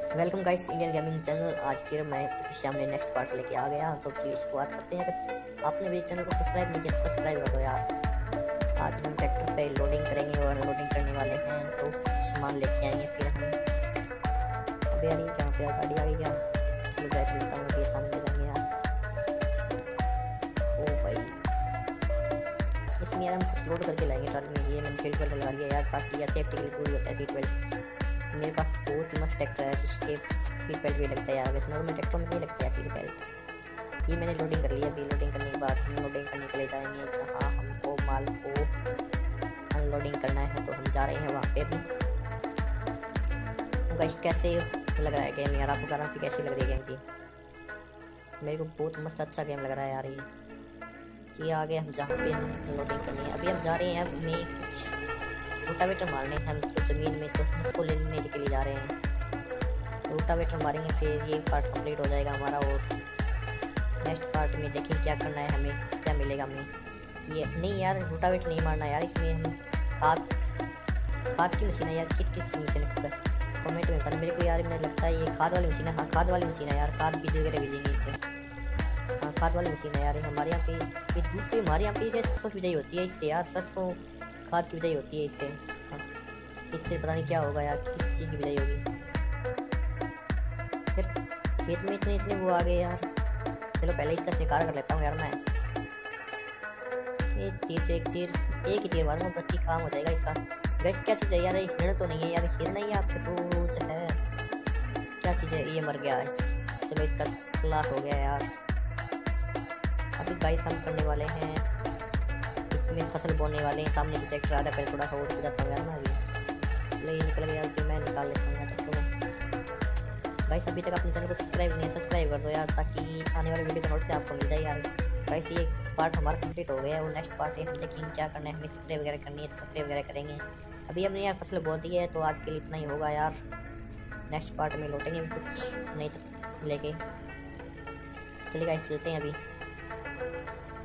Welcome guys Indian gaming channel. आज फिर मैं सामने नेक्स्ट पार्ट लेके आ गया, तो चलिए शुरुआत करते हैं। अगर आपने मेरे चैनल को सब्सक्राइब नहीं किया तो सब्सक्राइब कर दो यार। आज हम ट्रैक्टर पे लोडिंग करेंगे और अनलोडिंग करने वाले हैं, तो सामान लेके आएंगे फिर हम। अबे यार ये कहाँ पे गाड़ी आ गई क्या? चलो बैठ लेता हूँ, अभी सामने जाएंगे यार। ओ भाई इसमें यार हम कुछ लोड करके लाएंगे ट्रक में। ये मैंने सीट बेल्ट लगा लिया यार, ताकि यार सेफ्टी के लिए जरूरी होता है सीट बेल्ट। मेरे पास बहुत ही मस्त ट्रैक्टर है जिसके सीट बेल्ट भी लगता है यार। वैसे नॉर्मल ट्रैक्टर में नहीं लगता है सीट बेल्ट। ये मैंने लोडिंग कर लिया। अभी लोडिंग करने के बाद हम लोडिंग करने के लिए जाएंगे जहाँ हमको माल को अनलोडिंग करना है, तो हम जा रहे हैं वहाँ पे भी। गाइस कैसे लग रहा है गेम यार? आपको ग्राफिक कैसी लग रही है गेम की? मेरे को बहुत मस्त अच्छा गेम लग रहा है यार ये आगे हम जहाँ पे हम अनलोडिंग करनी है। अभी हम जा रहे हैं, हमें कुछ रोटावेटर मारने हैं हम तो ज़मीन में, तो उसको लेने के लिए जा रहे हैं। रोटावेटर मारेंगे फिर ये पार्ट कंप्लीट हो जाएगा हमारा, और नेक्स्ट पार्ट में देखेंगे क्या करना है, हमें क्या मिलेगा हमें। ये नहीं यार, रोटावेटर नहीं मारना यार, इसमें हम खाद की मशीन है यार। किस मशीन है कमेंट में बताना मेरे को यार। मुझे लगता है ये खाद वाली मशीन है। हाँ खाद वाली मशीन है यार, खाद बीज वगैरह बीजेंगे इससे। हाँ खाद वाली मशीन है यार। हमारे यहाँ पे दूसरी हमारे यहाँ पे सरसों की बिजाई होती है इससे यार। सरसों खाद की बिजाई होती है इससे। हाँ इससे पता नहीं क्या होगा यार, किस चीज़ की बिजाई होगी। फिर खेत में इतने वो आ गए यार। चलो पहले इसका शिकार कर लेता हूँ यार मैं। एक ही तीर मारूंगा, बच्ची काम हो जाएगा इसका। गैस क्या चीज़ है यार? हिरण तो नहीं है यार? हिरण नहीं है आपका जो है, क्या चीज़ है? ये मर गया है। चलो इसका खलास हो गया यार। अभी गाइस हम करने वाले हैं इसमें फसल बोने वाले हैं। सामने ट्रैक्टर आधा पहले थोड़ा सा और हो जाता हूँ यार मैं। अभी ये निकल गया, अभी मैं निकाल लेता हूँ यार ट्रैक्टर। गाइस अभी तक अपने चैनल को सब्सक्राइब नहीं है, सब्सक्राइब कर दो यार, ताकि आने वाले वीडियो का नोटिस आपको मिल जाए यार। गाइस ये पार्ट हमारा कंप्लीट हो गया है, और नेक्स्ट पार्ट है हम देखेंगे क्या करना है। हमें स्प्रे वगैरह करनी है तो स्प्रे वगैरह करेंगे। अभी हमने यार फसल बो दी है, तो आज के लिए इतना ही होगा यार। नेक्स्ट पार्ट में लौटेंगे कुछ नहीं लेके। चलिए गाइस चलते हैं अभी।